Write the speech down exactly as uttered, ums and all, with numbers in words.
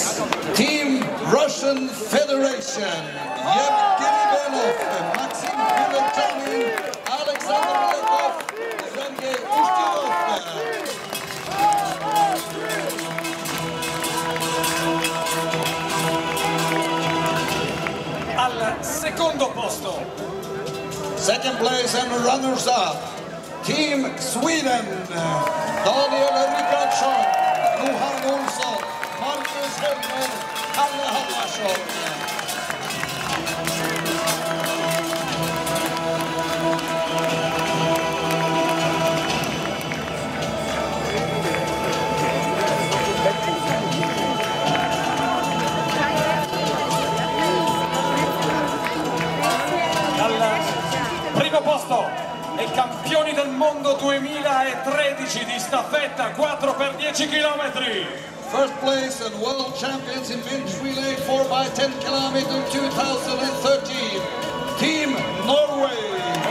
place, Team Russian Federation, Yevgeny Belov, Maxim Pilotanin, Alexander Lekov, Sergei Ushkinov. Al secondo posto, second place and runners-up, Team Sweden, Daniel Rickardsson, Johan Olsson, Marcus Helmer, Kalle Halvarsson. primo posto e campioni del mondo duemilatredici di staffetta quattro per dieci chilometri. First place and world champions in men's relay four by ten kilometers two thousand thirteen, Team Norway.